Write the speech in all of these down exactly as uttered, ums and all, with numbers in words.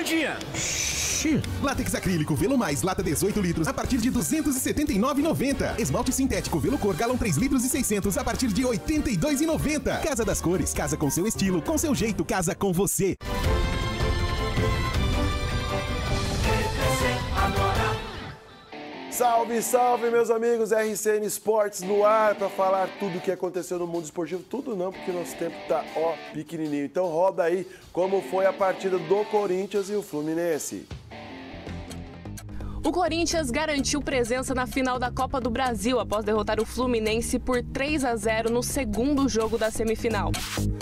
Mirandinha? Látex acrílico Velo Mais, lata dezoito litros, a partir de duzentos e setenta e nove reais e noventa centavos. Esmalte sintético Velo Cor, galão três litros e seiscentos, a partir de oitenta e dois reais e noventa centavos. Casa das Cores, casa com seu estilo, com seu jeito, casa com você. Salve, salve, meus amigos, R C N Esportes no ar para falar tudo o que aconteceu no mundo esportivo. Tudo não, porque nosso tempo tá, ó, pequenininho. Então roda aí como foi a partida do Corinthians e o Fluminense. O Corinthians garantiu presença na final da Copa do Brasil após derrotar o Fluminense por três a zero no segundo jogo da semifinal.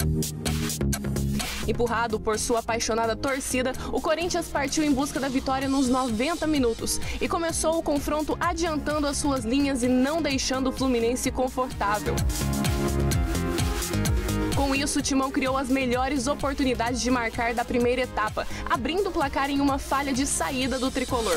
Empurrado por sua apaixonada torcida, o Corinthians partiu em busca da vitória nos noventa minutos e começou o confronto adiantando as suas linhas e não deixando o Fluminense confortável. Com isso, o Timão criou as melhores oportunidades de marcar da primeira etapa, abrindo o placar em uma falha de saída do tricolor.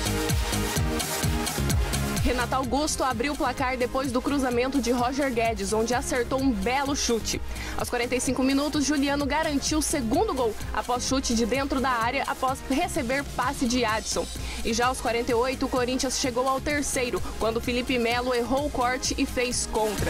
Renato Augusto abriu o placar depois do cruzamento de Roger Guedes, onde acertou um belo chute. Aos quarenta e cinco minutos, Juliano garantiu o segundo gol, após chute de dentro da área, após receber passe de Adson. E já aos quarenta e oito, o Corinthians chegou ao terceiro, quando Felipe Melo errou o corte e fez contra.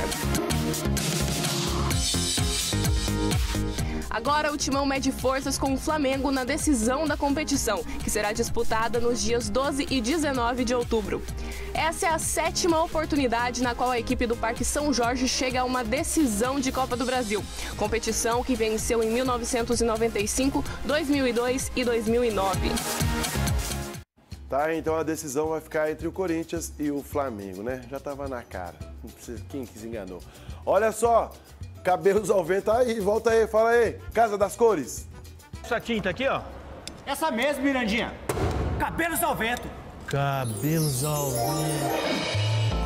Agora o Timão mede forças com o Flamengo na decisão da competição, que será disputada nos dias doze e dezenove de outubro. Essa é a sétima oportunidade na qual a equipe do Parque São Jorge chega a uma decisão de Copa do Brasil, competição que venceu em mil novecentos e noventa e cinco, dois mil e dois e dois mil e nove. Tá, então a decisão vai ficar entre o Corinthians e o Flamengo, né? Já tava na cara. Quem que se enganou? Olha só, cabelos ao vento aí, volta aí, fala aí. Casa das Cores. Essa tinta aqui, ó. Essa mesmo, Mirandinha. Cabelos ao vento. Cabelos ao vento.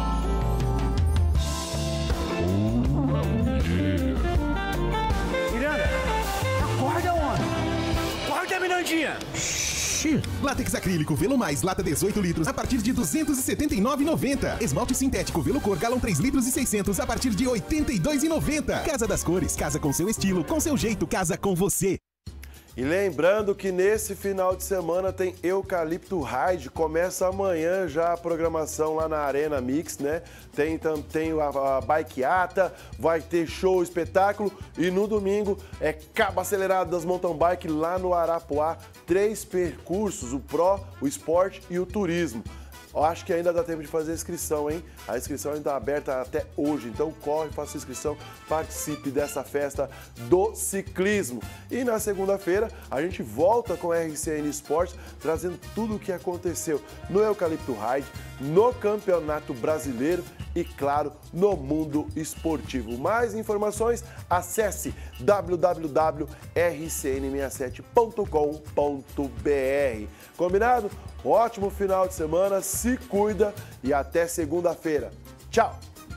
Miranda, acorda, homem. Acorda, Mirandinha. Látex acrílico Velo Mais, lata dezoito litros, a partir de duzentos e setenta e nove reais e noventa centavos. Esmalte sintético Velo Cor, galão três litros e seiscentos, a partir de oitenta e dois reais e noventa centavos. Casa das Cores, casa com seu estilo, com seu jeito, casa com você. E lembrando que nesse final de semana tem Eucalipto Ride, começa amanhã já a programação lá na Arena Mix, né? Tem, tem a, a bikeata, vai ter show, espetáculo e no domingo é cabo acelerado das mountain bike lá no Arapuá, três percursos, o Pro, o Sport e o Turismo. Eu acho que ainda dá tempo de fazer a inscrição, hein? A inscrição ainda está aberta até hoje, então corre, faça a inscrição, participe dessa festa do ciclismo. E na segunda-feira a gente volta com a R C N Esportes, trazendo tudo o que aconteceu no Eucalipto Ride, no Campeonato Brasileiro e, claro, no mundo esportivo. Mais informações, acesse w w w ponto r c n sessenta e sete ponto com ponto b r. Combinado? Ótimo final de semana, se cuida e até segunda-feira. Tchau!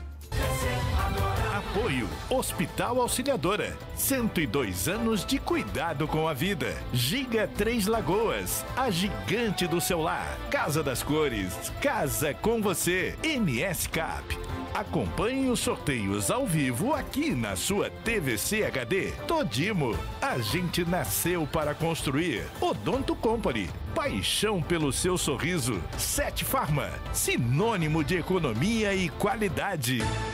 Apoio Hospital Auxiliadora. cento e dois anos de cuidado com a vida. Giga Três Lagoas, a gigante do seu lar. Casa das Cores, casa com você. N S Cap. Acompanhe os sorteios ao vivo aqui na sua T V C H D. Todimo, a gente nasceu para construir. Odonto Company, paixão pelo seu sorriso. Sete Farma, sinônimo de economia e qualidade.